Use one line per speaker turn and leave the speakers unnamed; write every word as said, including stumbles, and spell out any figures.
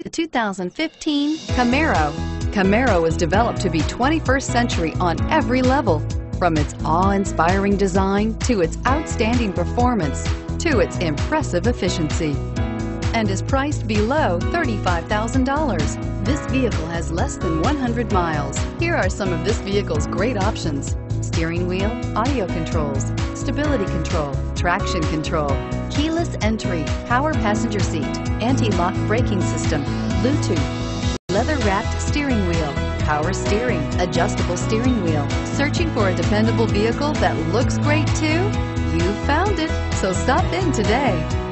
The two thousand fifteen Camaro. Camaro was developed to be twenty-first century on every level, from its awe-inspiring design to its outstanding performance to its impressive efficiency, and is priced below thirty-five thousand dollars. This vehicle has less than one hundred miles. Here are some of this vehicle's great options: steering wheel audio controls, stability control, traction control, keyless entry, power passenger seat, anti-lock braking system, Bluetooth, leather-wrapped steering wheel, power steering, adjustable steering wheel. Searching for a dependable vehicle that looks great too? You found it, so stop in today.